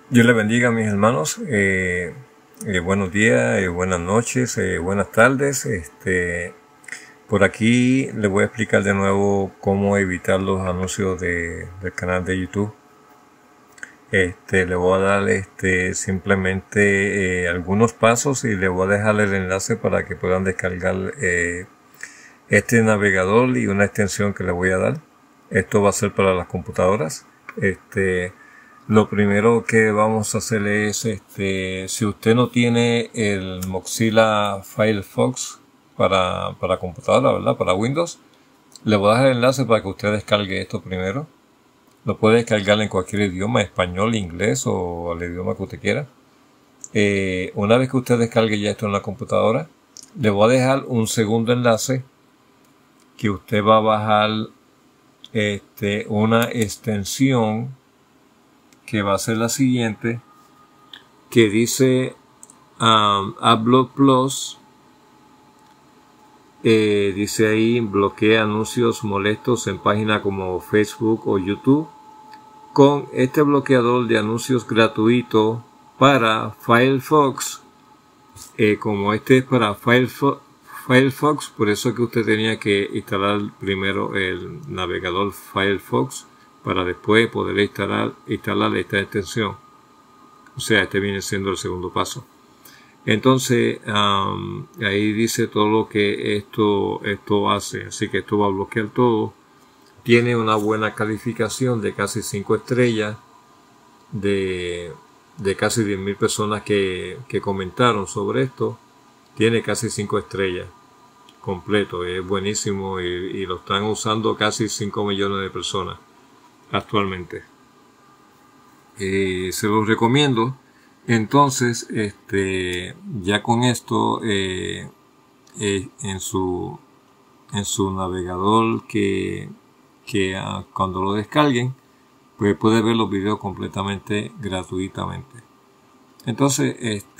Dios le bendiga, mis hermanos. Buenos días, buenas noches, buenas tardes. Por aquí les voy a explicar de nuevo cómo evitar los anuncios del canal de YouTube. Le voy a dar simplemente algunos pasos y les voy a dejar el enlace para que puedan descargar este navegador y una extensión que les voy a dar. Esto va a ser para las computadoras. Lo primero que vamos a hacer es, si usted no tiene el Mozilla Firefox para computadora, ¿verdad? Para Windows, le voy a dejar el enlace para que usted descargue esto primero. Lo puede descargar en cualquier idioma, español, inglés o el idioma que usted quiera. Una vez que usted descargue ya esto en la computadora, le voy a dejar un segundo enlace que usted va a bajar una extensión que va a ser la siguiente, que dice AdBlock Plus. Dice ahí: bloquea anuncios molestos en páginas como Facebook o YouTube con este bloqueador de anuncios gratuito para Firefox. Como este es para Firefox, por eso es que usted tenía que instalar primero el navegador Firefox para después poder instalar esta extensión. O sea, este viene siendo el segundo paso. Entonces, ahí dice todo lo que esto hace. Así que esto va a bloquear todo. Tiene una buena calificación de casi 5 estrellas. De casi 10,000 personas que comentaron sobre esto. Tiene casi 5 estrellas. Completo. Es buenísimo y lo están usando casi 5 millones de personas actualmente. Se los recomiendo. Entonces, ya con esto, en su navegador que cuando lo descarguen, pues puede ver los videos completamente gratuitamente. Entonces,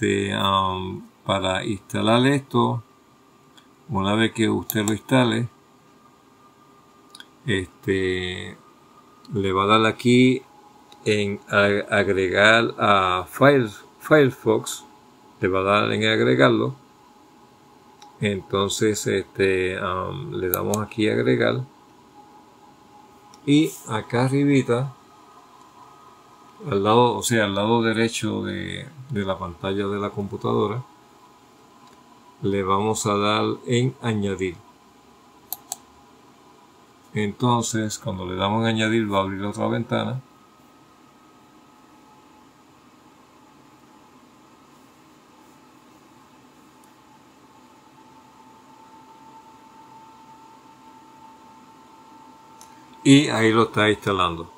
para instalar esto, una vez que usted lo instale, le va a dar aquí en agregar a Firefox, le va a dar en agregarlo. Entonces le damos aquí a agregar y acá arribita al lado derecho de la pantalla de la computadora le vamos a dar en añadir. Entonces cuando le damos en añadir va a abrir otra ventana. Y ahí lo está instalando.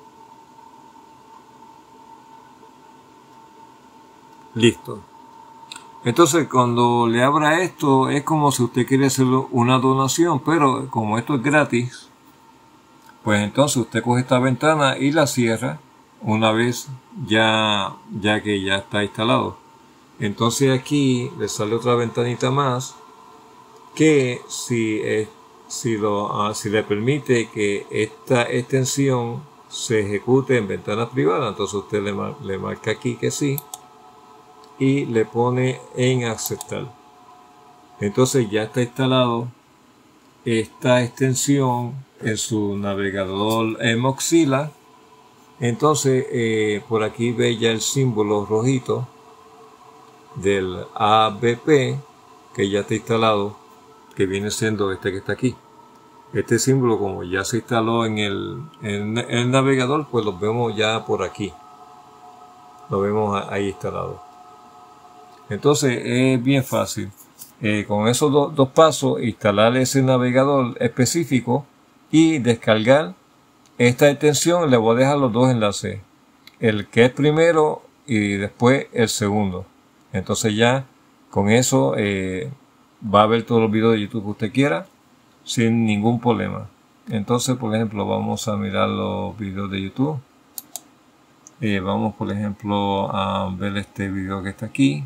Listo. Entonces cuando le abra esto es como si usted quiere hacer una donación, pero como esto es gratis, pues entonces usted coge esta ventana y la cierra una vez ya que ya está instalado. Entonces aquí le sale otra ventanita más que si le permite que esta extensión se ejecute en ventanas privadas, entonces usted le marca aquí que sí y le pone en aceptar. Entonces ya está instalado esta extensión en su navegador en Mozilla. Entonces por aquí ve ya el símbolo rojito del ABP que ya está instalado, que viene siendo este que está aquí. Este símbolo, como ya se instaló en el navegador, pues lo vemos ya por aquí. Lo vemos ahí instalado. Entonces es bien fácil. Con esos dos pasos, instalar ese navegador específico y descargar esta extensión. Le voy a dejar los dos enlaces. El que es primero y después el segundo. Entonces ya con eso va a ver todos los videos de YouTube que usted quiera sin ningún problema. Entonces, por ejemplo, vamos a mirar los videos de YouTube. Vamos, por ejemplo, a ver este video que está aquí.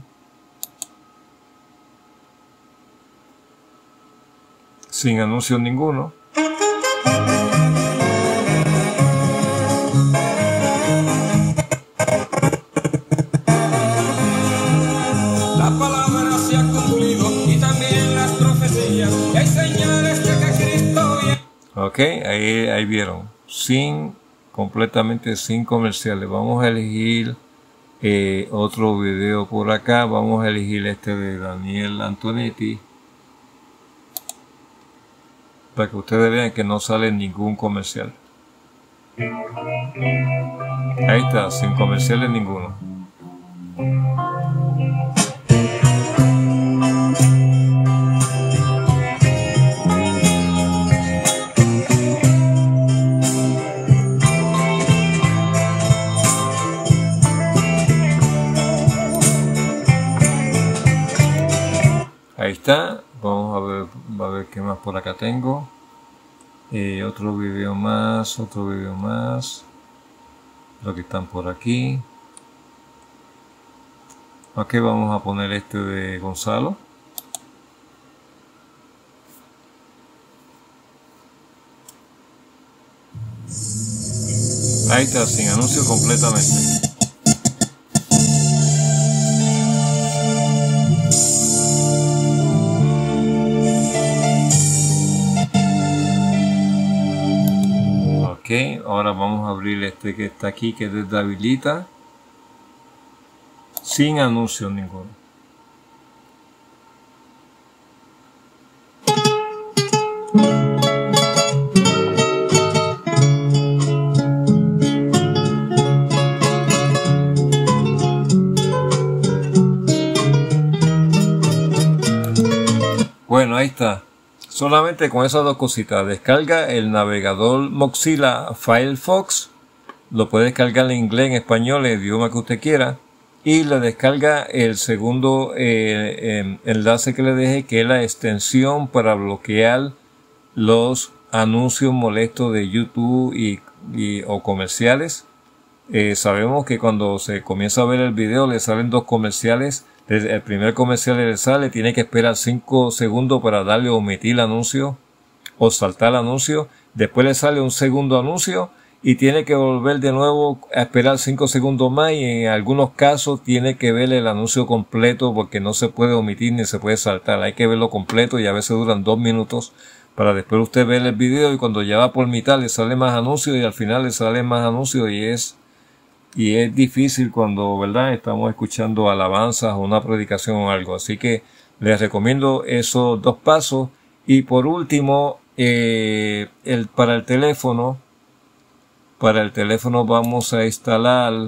Sin anuncios ninguno. Ok, ahí vieron, completamente sin comerciales. Vamos a elegir otro video por acá. Vamos a elegir este de Daniel Antonetti, para que ustedes vean que no sale ningún comercial. Ahí está, sin comerciales ninguno. Ahí está. Vamos a ver qué más por acá tengo. Otro video más. Lo que están por aquí. Ok, vamos a poner este de Gonzalo. Ahí está, sin anuncio completamente. Ok, ahora vamos a abrir este que está aquí, que es de Davilita, sin anuncio ninguno. Bueno, ahí está. Solamente con esas dos cositas. Descarga el navegador Mozilla Firefox. Lo puede descargar en inglés, en español, el idioma que usted quiera. Y le descarga el segundo enlace que le dejé, que es la extensión para bloquear los anuncios molestos de YouTube o comerciales. Sabemos que cuando se comienza a ver el video le salen dos comerciales. El primer comercial que le sale, tiene que esperar 5 segundos para darle omitir el anuncio o saltar el anuncio. Después le sale un segundo anuncio y tiene que volver de nuevo a esperar 5 segundos más, y en algunos casos tiene que ver el anuncio completo, porque no se puede omitir ni se puede saltar. Hay que verlo completo y a veces duran 2 minutos para después usted ver el video, y cuando ya va por mitad le sale más anuncios y al final le sale más anuncios, y es difícil cuando, ¿verdad?, estamos escuchando alabanzas o una predicación o algo. Así que les recomiendo esos 2 pasos. Y por último, para el teléfono vamos a instalar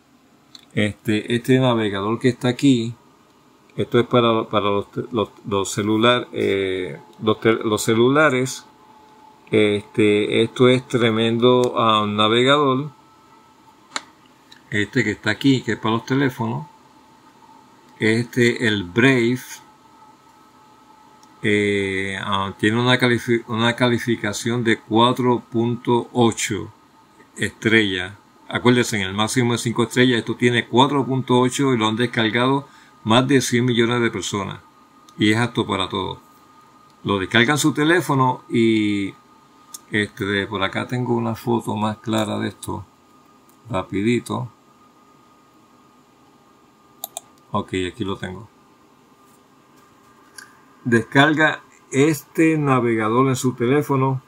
este navegador que está aquí. Esto es para los celulares. Esto es tremendo navegador. Este que está aquí, que es para los teléfonos, el Brave, tiene una calificación de 4.8 estrellas. Acuérdense, en el máximo de 5 estrellas, esto tiene 4.8 y lo han descargado más de 100 millones de personas. Y es apto para todo. Lo descargan en su teléfono y por acá tengo una foto más clara de esto. Rapidito. Ok, aquí lo tengo. Descarga este navegador en su teléfono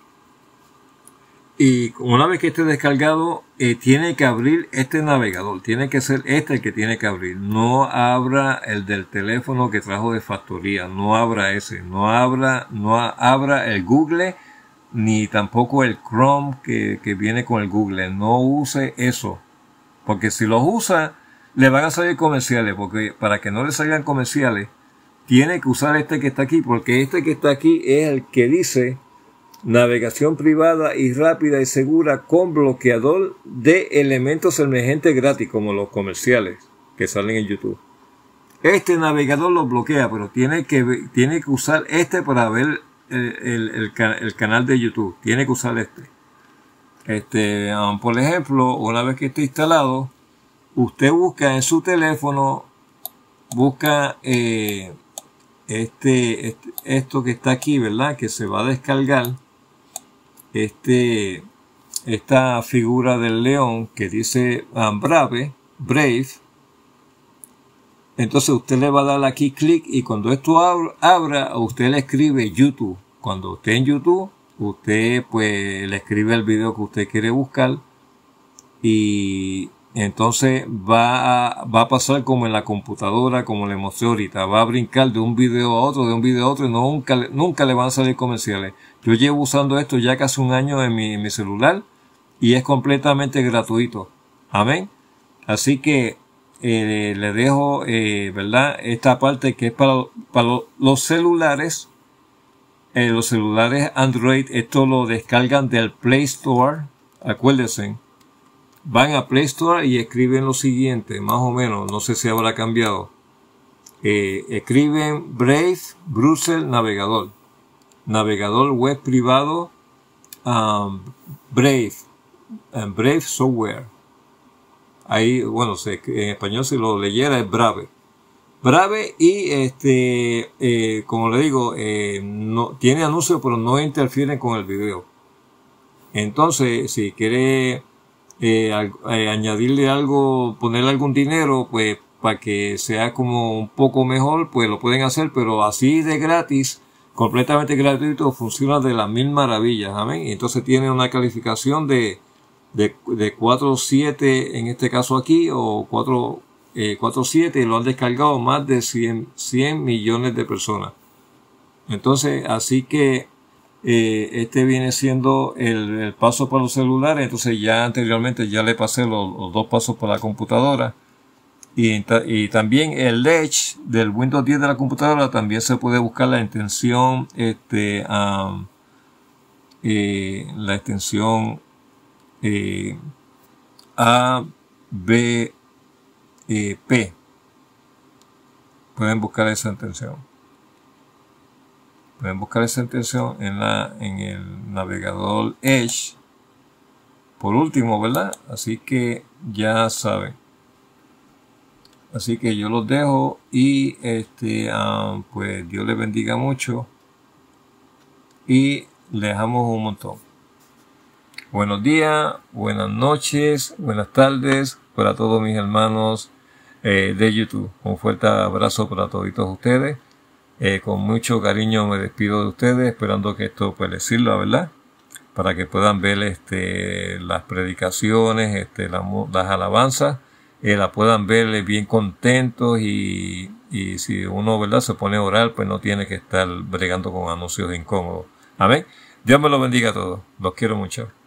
y una vez que esté descargado, tiene que abrir este navegador. Tiene que ser el que tiene que abrir. No abra el del teléfono que trajo de factoría. No abra ese. No abra el Google, ni tampoco el Chrome que viene con el Google. No use eso, porque si los usa le van a salir comerciales, porque para que no le salgan comerciales tiene que usar este que está aquí, porque este que está aquí es el que dice navegación privada y rápida y segura con bloqueador de elementos emergentes gratis, como los comerciales que salen en YouTube. Este navegador lo bloquea, pero tiene que usar este para ver el canal de YouTube. Tiene que usar este. Por ejemplo, una vez que esté instalado, usted busca en su teléfono, busca esto que está aquí, ¿verdad?, que se va a descargar, esta figura del león que dice Brave. Entonces usted le va a dar aquí clic, y cuando esto abra, usted le escribe YouTube. Cuando esté en YouTube, usted pues le escribe el video que usted quiere buscar y entonces va a pasar como en la computadora, como le mostré ahorita, va a brincar de un video a otro, de un video a otro, y nunca le van a salir comerciales. Yo llevo usando esto ya casi un año en mi celular y es completamente gratuito. Amén. Así que le dejo, ¿verdad? Esta parte que es para los celulares. Los celulares Android, esto lo descargan del Play Store. Acuérdense. Van a Play Store y escriben lo siguiente, más o menos, no sé si habrá cambiado. Escriben Brave Browser Navegador. Navegador web privado Brave. Brave Software. Ahí, bueno, en español si lo leyera es Brave. Brave y como le digo, no tiene anuncios pero no interfieren con el video. Entonces, si quiere añadirle algo, ponerle algún dinero, pues para que sea como un poco mejor, pues lo pueden hacer, pero así de gratis, completamente gratuito, funciona de las mil maravillas, amén. Y entonces tiene una calificación de 4.7 en este caso aquí, o 4.7, y lo han descargado más de 100 millones de personas. Entonces, así que este viene siendo el paso para los celulares. Entonces ya anteriormente ya le pasé los dos pasos para la computadora y también el Edge del Windows 10 de la computadora también se puede buscar la extensión la extensión ABP. Pueden buscar esa extensión. Pueden buscar esa extensión en el navegador Edge. Por último, ¿verdad? Así que ya saben. Así que yo los dejo y pues Dios les bendiga mucho y les amo un montón. Buenos días, buenas noches, buenas tardes para todos mis hermanos de YouTube. Un fuerte abrazo para todos ustedes. Con mucho cariño me despido de ustedes, esperando que esto pues les sirva, ¿verdad? Para que puedan ver las predicaciones, las alabanzas, la puedan ver bien contentos y si uno, ¿verdad?, se pone a orar, pues no tiene que estar bregando con anuncios incómodos. Amén. Dios me lo bendiga a todos. Los quiero mucho.